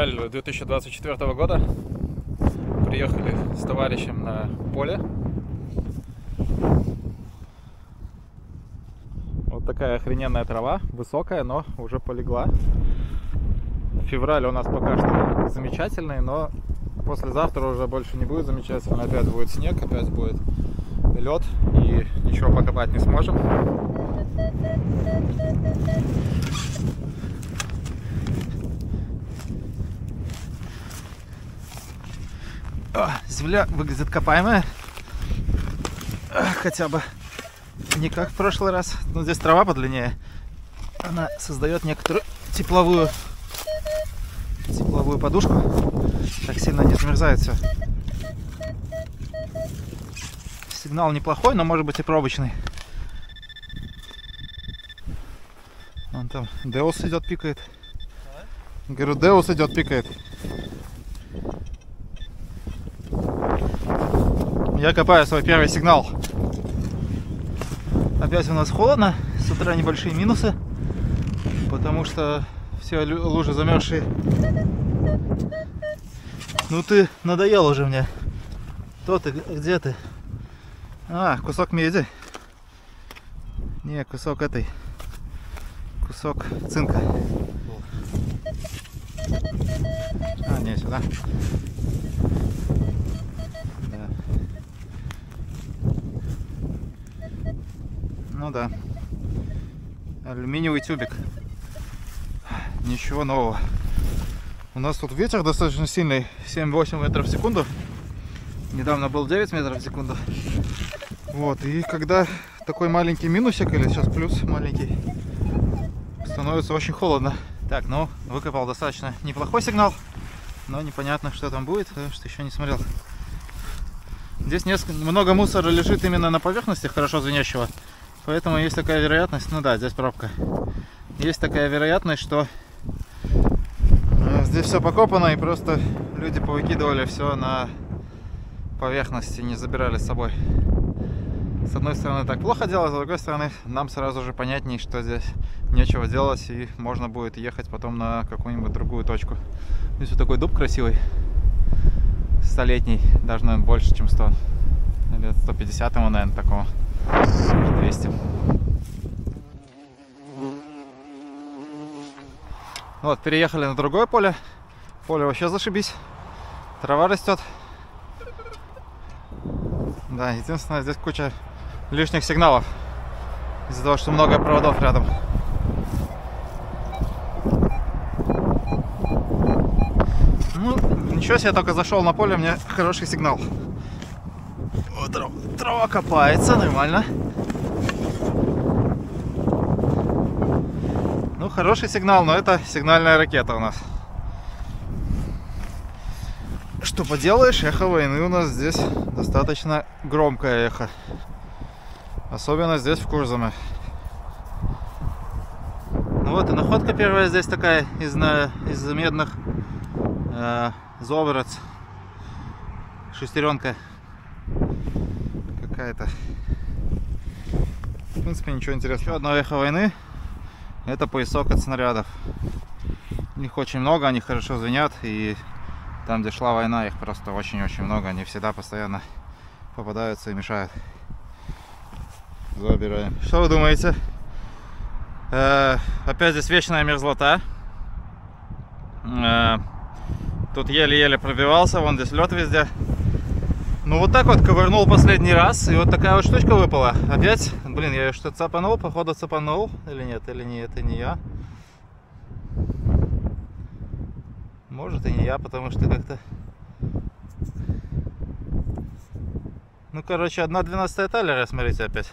Февраль 2024 года. Приехали с товарищем на поле. Вот такая охрененная трава, высокая, но уже полегла. Февраль у нас пока что замечательный, но послезавтра уже больше не будет замечательно. Опять будет снег, опять будет лед, и ничего покопать не сможем. Земля выглядит копаемая, хотя бы не как в прошлый раз. Но здесь трава подлиннее, она создает некоторую тепловую подушку, так сильно не замерзает все. Сигнал неплохой, но может быть и пробочный. Вон там Деус идет, пикает. Говорю, Деус идет, пикает. Я копаю свой первый сигнал. Опять у нас холодно, с утра небольшие минусы, потому что все лужи замерзшие. Ну ты надоел уже мне. Кто ты? Где ты? А, кусок меди. Не, кусок этой. Кусок цинка. А, не, сюда. Да. Ну да. Алюминиевый тюбик. Ничего нового. У нас тут ветер достаточно сильный, 7-8 метров в секунду. Недавно был 9 метров в секунду. Вот, и когда такой маленький минусик, или сейчас плюс маленький, становится очень холодно. Так, ну, выкопал достаточно неплохой сигнал, но непонятно, что там будет, потому что еще не смотрел. Здесь много мусора лежит именно на поверхности хорошо звенящего, поэтому есть такая вероятность, ну да, здесь пробка. Есть такая вероятность, что здесь все покопано, и просто люди повыкидывали все на поверхности, не забирали с собой. С одной стороны так плохо делать, с другой стороны нам сразу же понятней, что здесь нечего делать, и можно будет ехать потом на какую-нибудь другую точку. Здесь вот такой дуб красивый, столетний, даже, наверное, больше, чем 100. Лет 150 ему, наверное, такого. 200. Вот, переехали на другое поле. Поле вообще зашибись. Трава растет. Да, единственное, здесь куча лишних сигналов. Из-за того, что много проводов рядом. Ну, ничего себе, я только зашел на поле, у меня хороший сигнал. Вот, трава копается, нормально. Ну, хороший сигнал, но это сигнальная ракета у нас. Что поделаешь, эхо войны у нас здесь достаточно громкое эхо. Особенно здесь в Курзаме. Ну вот и находка первая здесь такая из медных. Зобрец. Шестеренка. Какая-то. В принципе, ничего интересного. Еще одно эхо войны. Это поясок от снарядов. Их очень много, они хорошо звенят, и там, где шла война, их просто очень-очень много. Они всегда постоянно попадаются и мешают. Забираем. Что вы думаете? Опять здесь вечная мерзлота. Тут еле-еле пробивался, вон здесь лед везде. Ну вот так вот ковырнул последний раз, и вот такая вот штучка выпала. Опять, блин, я ее что-то цапанул, походу цапанул, или нет, или не, это не я. Может и не я, потому что как-то... Ну, короче, 1/12 талера, смотрите, опять.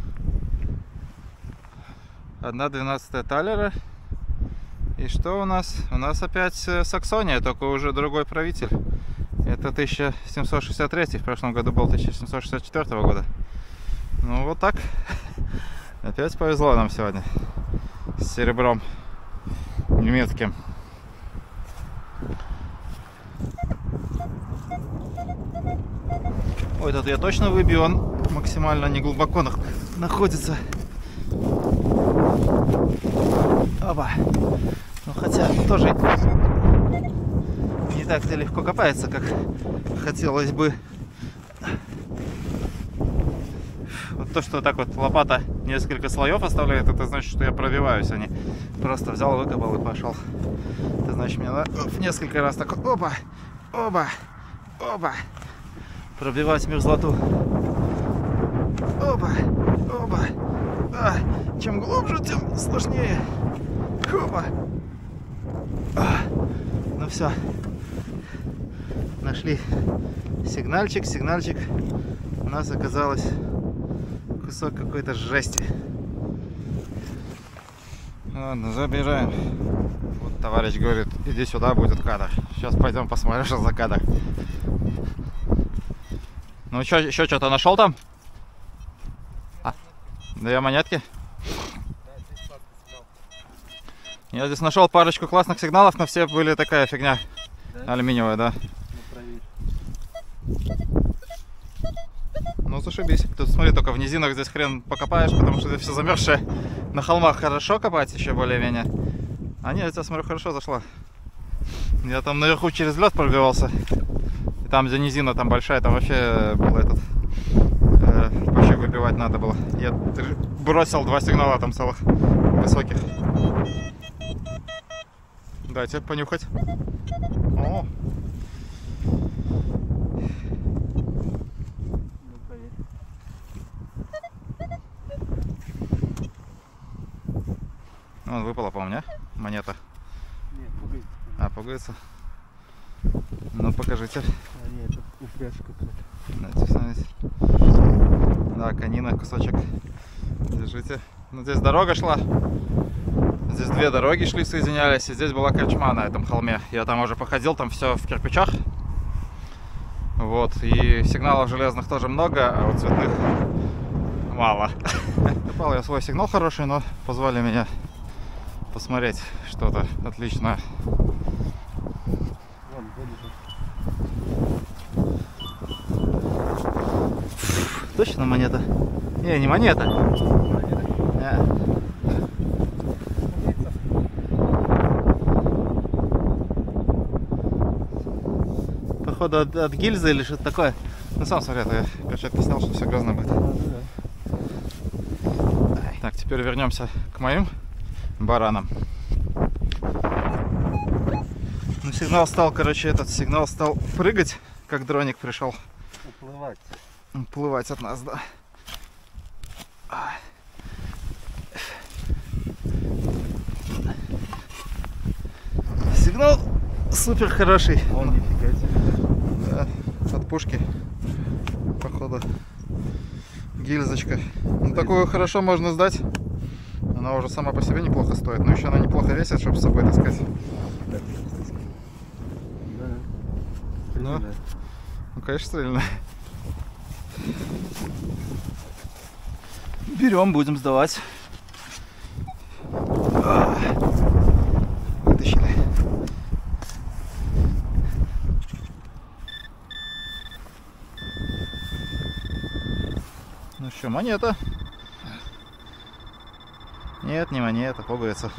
1/12 талера. И что у нас? У нас опять Саксония, только уже другой правитель. Это 1763, в прошлом году был 1764 года. Ну, вот так. Опять повезло нам сегодня. С серебром немецким. Ой, тут я точно выбью, он максимально не глубоко находится. Опа. Ну хотя тоже так-то легко копается, как хотелось бы. Вот то, что так вот лопата несколько слоев оставляет, это значит, что я пробиваюсь, а не просто взял, выкопал и пошел. Это значит, мне надо несколько раз так опа, оба, оба, пробивать мерзлоту. Оба, оба. А, чем глубже, тем сложнее. Опа. Ну все. Нашли сигнальчик, сигнальчик. У нас оказалось кусок какой-то жести. Ладно, забираем. Вот товарищ говорит, иди сюда, будет кадр. Сейчас пойдем посмотрим, что за кадр. Ну что, еще что-то нашел там? Две монетки. Я здесь нашел парочку классных сигналов, но все были такая фигня. Да? Алюминиевая, да. Ну зашибись. Тут смотри, только в низинах здесь хрен покопаешь, потому что здесь все замерзшее. На холмах хорошо копать еще более-менее. А нет, я смотрю, хорошо зашла. Я там наверху через лед пробивался. И там, где низина там большая, там вообще был этот... вообще выбивать надо было. Я бросил 2 сигнала там целых высоких. Дайте понюхать. О. Вон выпала, по-моему, монета. Нет, пуговица. А, пуговица. Ну покажите. А нет, это упряжка какая-то. Дайте смотреть. Да, конина, кусочек. Держите. Ну, здесь дорога шла. Здесь 2 дороги шли, соединялись. И здесь была корчма на этом холме. Я там уже походил, там все в кирпичах. Вот. И сигналов железных тоже много, а вот цветных мало. Попал я свой сигнал хороший, но позвали меня посмотреть что-то отличное. Точно монета? Не монета. Походу от гильзы или что-то такое. Ну сам смотри, я перчатки снял, что все грязно будет. Так, теперь вернемся к моим баранам. Ну, сигнал стал, короче, этот сигнал стал прыгать, как дроник пришел. Уплывать. Уплывать от нас, да. Сигнал супер хороший. Он нифига себе. Да, от пушки, походу, гильзочка. Ну, такую хорошо можно сдать. Она уже сама по себе неплохо стоит, но еще она неплохо весит, чтобы с собой таскать. Да. Ну, конечно, стрельная. Берем, будем сдавать. Вытащили. Ну что, монета? Нет, не монета, пуговица.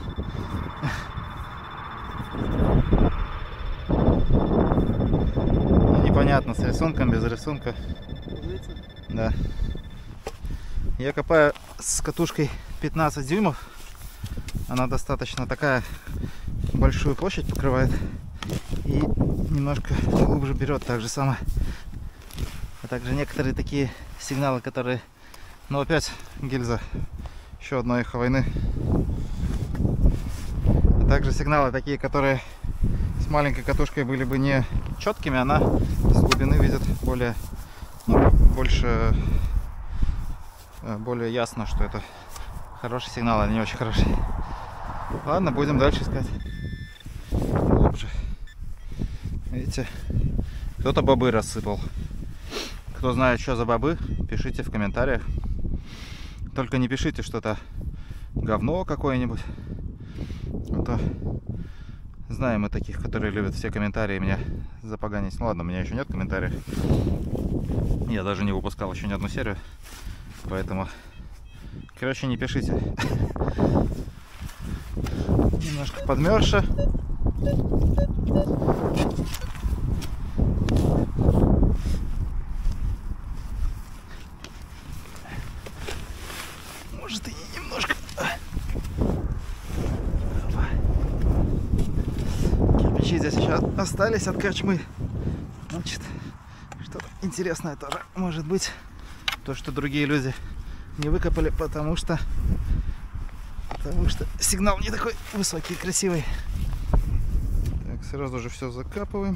Непонятно, с рисунком, без рисунка. Да. Я копаю с катушкой 15 дюймов. Она достаточно такая, большую площадь покрывает. И немножко глубже берет так же самое. А также некоторые такие сигналы, которые... Ну опять гильза. Еще одной эхо войны. А также сигналы такие, которые с маленькой катушкой были бы не четкими. Она с глубины видит более... Ну, больше... более ясно, что это хороший сигнал, а не очень хороший. Ладно, будем дальше искать. Глубже. Видите, кто-то бобы рассыпал. Кто знает, что за бобы, пишите в комментариях. Только не пишите что-то говно какое-нибудь. А то знаем мы таких, которые любят все комментарии меня запоганить. Ну ладно, у меня еще нет комментариев. Я даже не выпускал еще ни одну серию. Поэтому, короче, не пишите. Немножко подмерзше. остались от корчмы. Значит, что-то интересное тоже может быть. То, что другие люди не выкопали, потому что сигнал не такой высокий и красивый. Так, сразу же все закапываем.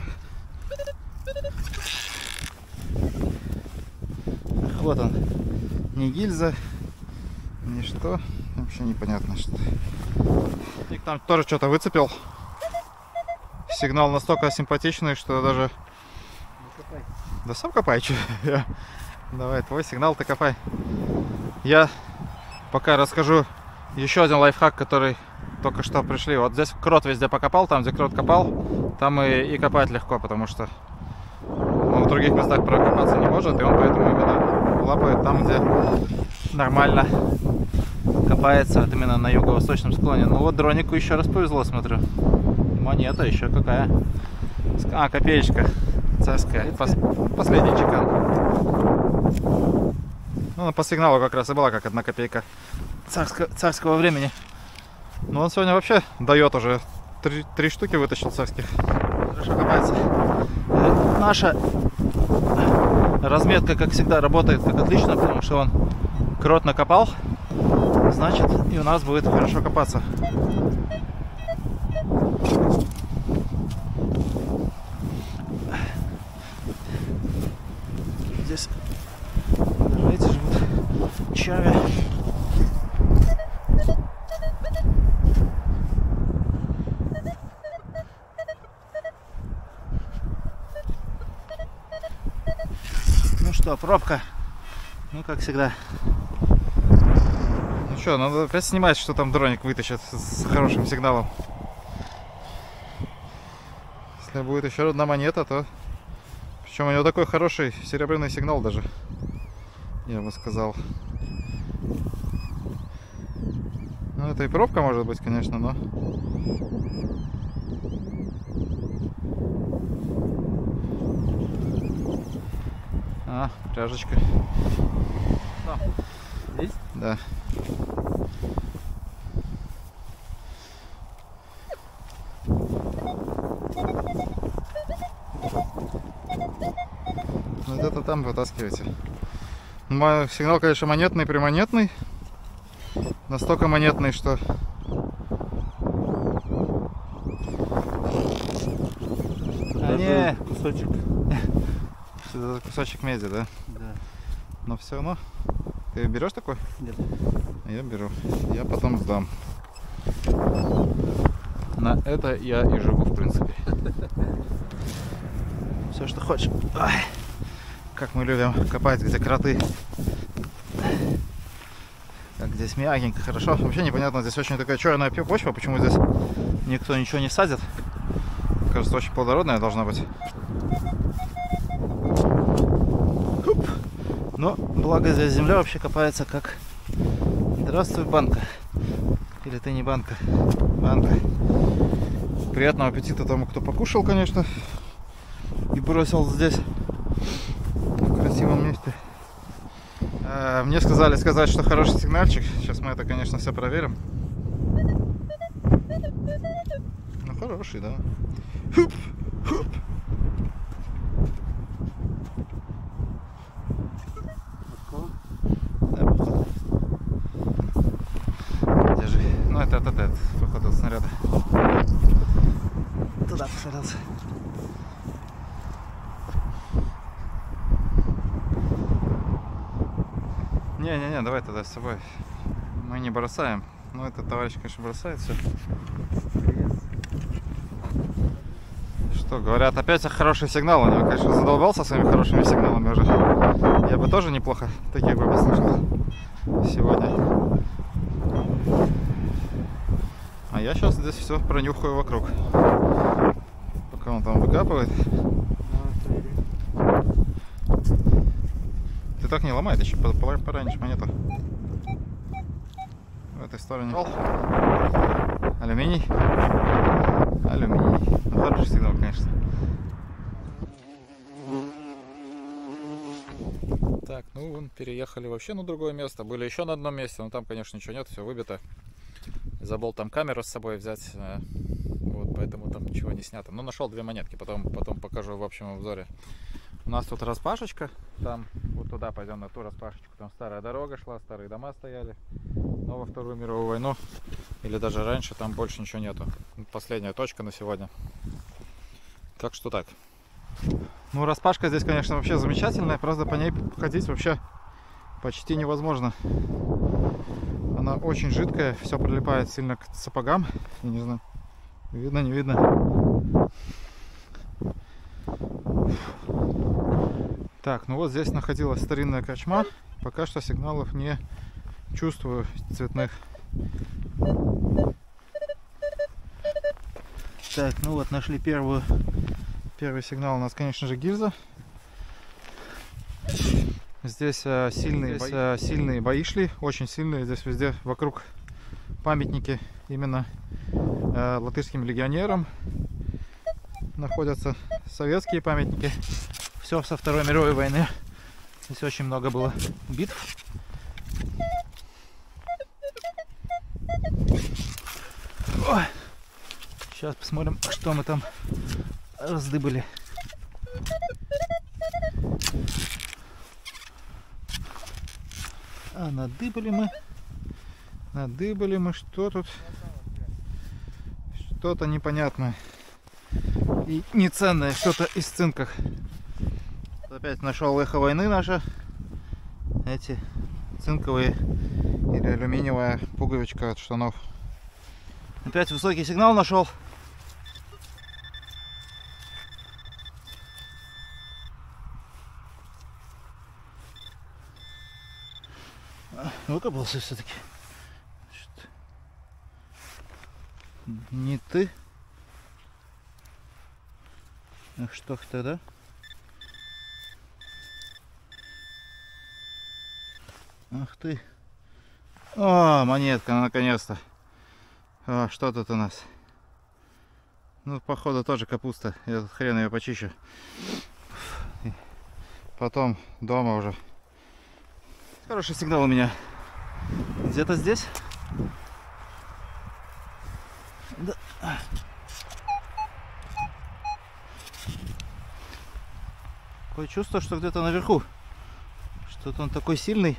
Вот он. Ни гильза, ни что. Вообще непонятно что. И там тоже что-то выцепил. Сигнал настолько симпатичный, что даже... Да сам копай, что? Давай, твой сигнал ты копай. Я пока расскажу еще один лайфхак, который только что пришли. Вот здесь крот везде покопал, там где крот копал, там и копать легко, потому что он в других местах прокопаться не может, и он поэтому именно лапает там, где нормально копается, вот именно на юго-восточном склоне. Ну вот дронику еще раз повезло, смотрю. Монета еще какая. А, копеечка царская. Последний чекан. Ну, по сигналу как раз и была как 1 копейка царского времени. Но он сегодня вообще дает уже. 3 штуки вытащил царских. Хорошо копается. Наша разметка, как всегда, работает как отлично, потому что он крот накопал. Значит, и у нас будет хорошо копаться. Здесь даже эти живут чави. Ну что, пробка. Ну, как всегда. Ну что, надо опять снимать, что там дроник вытащит с хорошим сигналом. Если будет еще одна монета, то... Причем у него такой хороший серебряный сигнал даже, я бы сказал. Ну, это и пробка может быть, конечно, но... А, пряжечка. Здесь? Да. Вот это там вытаскивайте. Мой сигнал, конечно, монетный, примонетный. Настолько монетный, что... А не, кусочек. Это кусочек меди, да? Да. Но все равно. Ты берешь такой? Нет. Я беру. Я потом сдам. На это я и живу, в принципе. Все, что хочешь. Ай, как мы любим копать, где кроты. Как здесь мягенько, хорошо. Вообще непонятно, здесь очень такая черная почва. Почему здесь никто ничего не садит? Кажется, очень плодородная должна быть. Хуп. Но благо здесь земля вообще копается как... Здравствуй, банка. Или ты не банка? Банка. Приятного аппетита тому, кто покушал, конечно. И бросил здесь, в красивом месте. Мне сказали сказать, что хороший сигнальчик. Сейчас мы это, конечно, все проверим. Ну, хороший, да. Хуп, хуп. Да, походу. Держи. Ну, это, походу, снаряда. Туда посмотрелся. Не-не-не, давай тогда с собой. Мы не бросаем. Ну, этот товарищ, конечно, бросает все. Что, говорят, опять хороший сигнал. Он, конечно, задолбался своими хорошими сигналами уже. Я бы тоже неплохо таких бы послушал сегодня. А я сейчас здесь все пронюхаю вокруг. Пока он там выкапывает. Ты так не ломай, ты еще поранишь монету. В этой стороне. Алюминий. Алюминий. Ну, хороший сигнал, конечно. Так, ну вон переехали вообще на другое место. Были еще на одном месте, но там, конечно, ничего нет, все выбито. Забыл там камеру с собой взять. Вот, поэтому там ничего не снято. Но нашел 2 монетки, потом покажу в общем обзоре. У нас тут распашечка, там вот туда пойдем на ту распашечку, там старая дорога шла, старые дома стояли, но во Вторую мировую войну или даже раньше там больше ничего нету. Последняя точка на сегодня. Так что так. Ну, распашка здесь, конечно, вообще замечательная, правда по ней ходить вообще почти невозможно. Она очень жидкая, все прилипает сильно к сапогам. Я не знаю, видно, не видно. Так, ну вот здесь находилась старинная корчма. Пока что сигналов не чувствую цветных. Так, ну вот нашли первый сигнал. У нас, конечно же, гильза. Здесь сильные бои шли, очень сильные. Здесь везде вокруг памятники именно латышским легионерам находятся, советские памятники. Все со Второй мировой войны. Здесь очень много было битв. Ой. Сейчас посмотрим, что мы там раздыбали. А надыбали мы, что тут? Что-то непонятное и неценное, что-то из цинках. Опять нашел эхо войны наше. Эти цинковые или алюминиевая пуговичка от штанов. Опять высокий сигнал нашел. Выкопался все-таки. Не ты. Ах, что тогда? Ах ты. О, монетка, наконец-то. Что тут у нас? Ну, походу, тоже капуста. Я тут хрен ее почищу. Потом дома уже. Хороший сигнал у меня. Где-то здесь. Да. Такое чувство, что где-то наверху. Что-то он такой сильный.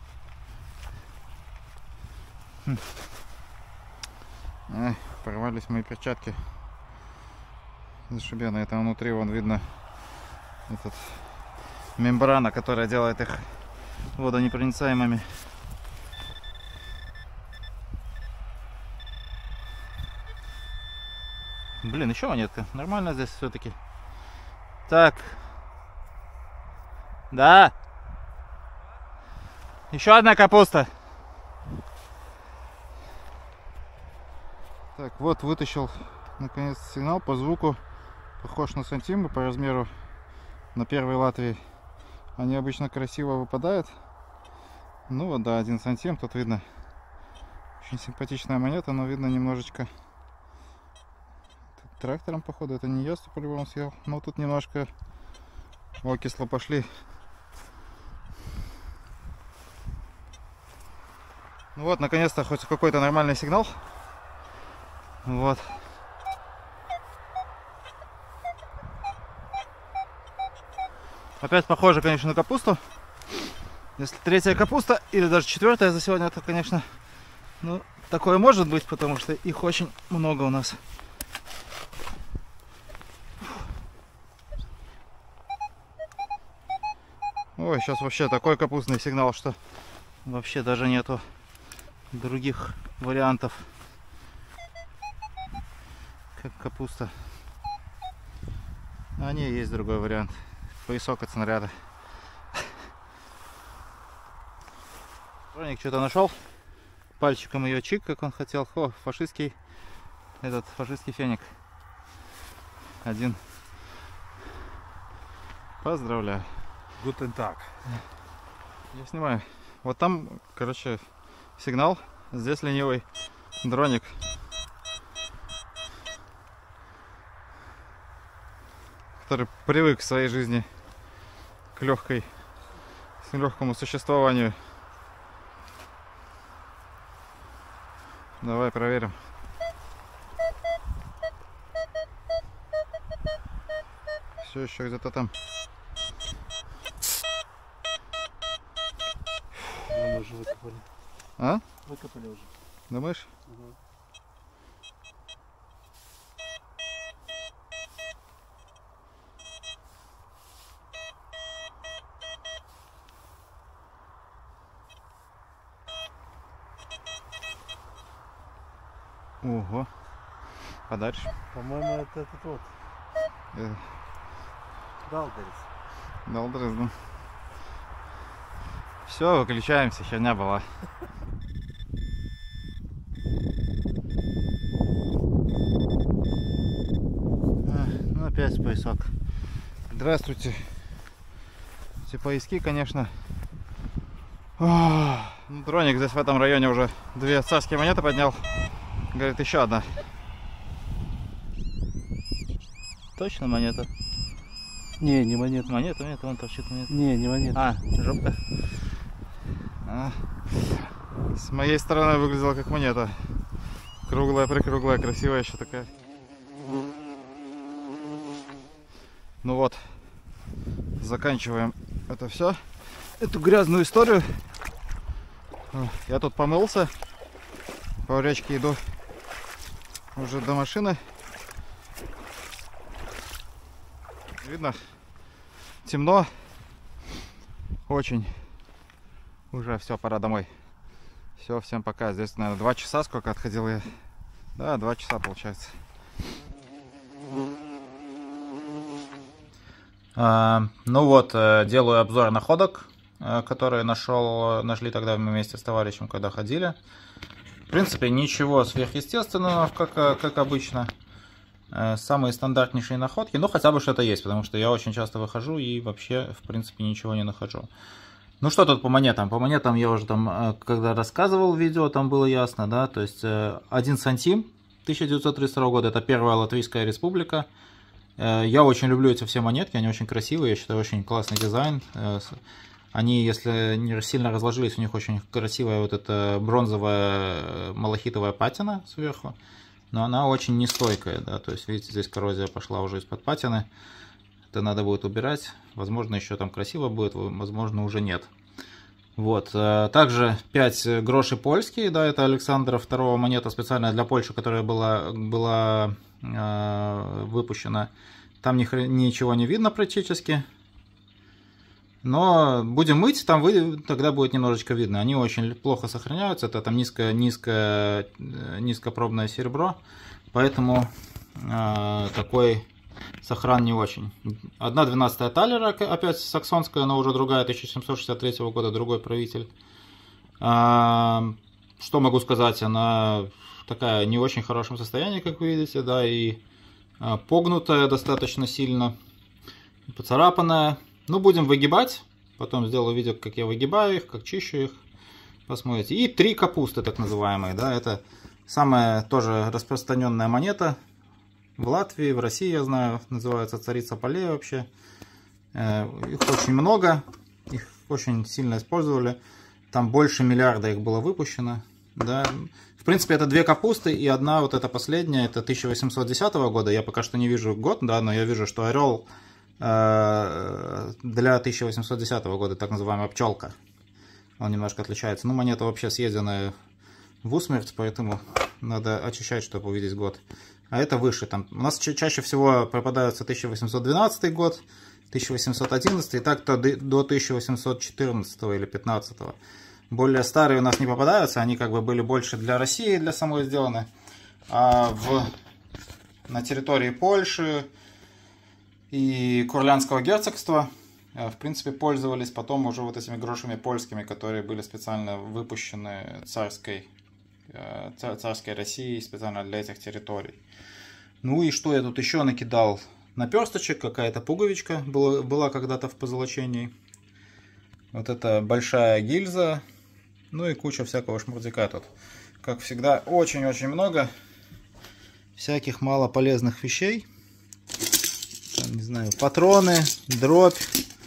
Ай, порвались мои перчатки. Зашибенно. Это внутри вон видно этот мембрана, которая делает их водонепроницаемыми. Блин, еще монетка. Нормально здесь все-таки. Так. Да. Еще одна капуста. Так, вот вытащил наконец сигнал по звуку. Похож на сантимы по размеру на первой Латвии. Они обычно красиво выпадают. Ну вот, да, 1 сантим. Тут видно очень симпатичная монета, но видно немножечко тут трактором, походу. Это не я, по-любому съел. Но тут немножко окисло пошли. Ну вот, наконец-то хоть какой-то нормальный сигнал. Вот. Опять похоже, конечно, на капусту. Если 3-я капуста или даже 4-я за сегодня, то, конечно, ну, такое может быть, потому что их очень много у нас. Ой, сейчас вообще такой капустный сигнал, что вообще даже нету других вариантов, как капуста. А не, есть другой вариант. Поясок от снаряда. Броник что-то нашел. Пальчиком ее чик, как он хотел. О, фашистский феник. 1. Поздравляю. Guten Tag. Я снимаю. Вот там, короче, сигнал. Здесь ленивый дроник. Который привык в своей жизни к легкому существованию. Давай проверим. все еще где-то там. Мы уже выкопали. А? Выкопали уже. Думаешь? Угу. Ого. Подальше. По-моему, это этот вот. Далдерис. Далдерис, да. Все, выключаемся, херня была. Ну опять поясок. Здравствуйте. Эти пояски, конечно. Ну, Дроник здесь в этом районе уже 2 царские монеты поднял. Говорит, еще одна. Точно монета? Не монета. Монета, вон торчит монета. Не монета. Жопка. С моей стороны выглядела как монета. Круглая, прикруглая, красивая еще такая. Ну вот, заканчиваем это все. Эту грязную историю. Я тут помылся. По речке иду уже до машины. Видно, темно. Очень. Уже все, пора домой. Все, всем пока. Здесь, наверное, 2 часа сколько отходил я. Да, 2 часа получается. Ну вот, делаю обзор находок, которые нашли тогда мы вместе с товарищем, когда ходили. В принципе, ничего сверхъестественного, как обычно. Самые стандартнейшие находки, но хотя бы что-то есть, потому что я очень часто выхожу и вообще, в принципе, ничего не нахожу. Ну что тут по монетам? По монетам я уже там, когда рассказывал в видео, там было ясно, да, то есть 1 сантим 1932 года, это первая Латвийская республика. Я очень люблю эти все монетки, они очень красивые, я считаю, очень классный дизайн. Они, если не сильно разложились, у них очень красивая вот эта бронзовая малахитовая патина сверху. Но она очень нестойкая, да, то есть, видите, здесь коррозия пошла уже из-под патины. Это надо будет убирать. Возможно, еще там красиво будет, возможно, уже нет. Вот. Также 5 грошей польские, да, это Александра II монета специальная для Польши, которая была выпущена. Там ничего не видно практически. Но будем мыть, там тогда будет немножечко видно. Они очень плохо сохраняются. Это там низкопробное серебро. Поэтому такой сохран не очень. 1/12 талера, опять саксонская, но уже другая, 1763 года, другой правитель. Что могу сказать? Она такая не в очень хорошем состоянии, как вы видите, да, и погнутая достаточно сильно, поцарапанная. Ну, будем выгибать. Потом сделаю видео, как я выгибаю их, как чищу их. Посмотрите. И 3 капусты, так называемые. Да, это самая тоже распространенная монета в Латвии, в России, я знаю. Называется царица полей вообще. Их очень много. Их очень сильно использовали. Там больше миллиарда их было выпущено. Да. В принципе, это 2 капусты и одна вот эта последняя. Это 1810 года. Я пока что не вижу год, да, но я вижу, что орел для 1810 года, так называемая пчелка. Он немножко отличается. Ну, монета вообще съеденная в усмерть, поэтому надо очищать, чтобы увидеть год. А это выше. Там у нас чаще всего попадаются 1812 год, 1811 и так-то до 1814 или 15. Более старые у нас не попадаются, они как бы были больше для России, для самой сделаны. А на территории Польши и Курлянского герцогства, в принципе, пользовались потом уже вот этими грошами польскими, которые были специально выпущены царской Россией специально для этих территорий. Ну и что я тут еще накидал? Наперсточек, какая-то пуговичка была когда-то в позолочении. Вот это большая гильза. Ну и куча всякого шмурдяка тут. Как всегда, очень-очень много всяких малополезных вещей. Не знаю, патроны, дробь.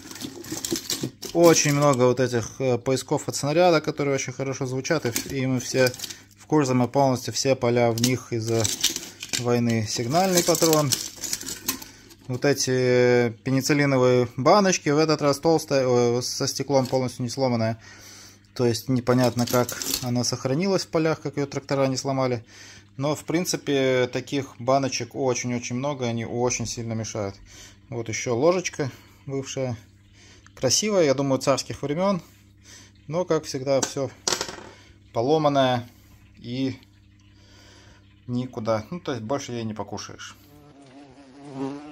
Очень много вот этих поисков от снаряда, которые очень хорошо звучат. И мы все в курсе, мы полностью все поля в них из-за войны. Сигнальный патрон. вот эти пенициллиновые баночки, в этот раз толстая, со стеклом полностью не сломанная. То есть непонятно, как она сохранилась в полях, как ее трактора не сломали. Но в принципе таких баночек очень-очень много, они очень сильно мешают. Вот еще ложечка бывшая. Красивая, я думаю, царских времен. Но, как всегда, все поломанное и никуда. Ну, то есть больше ей не покушаешь.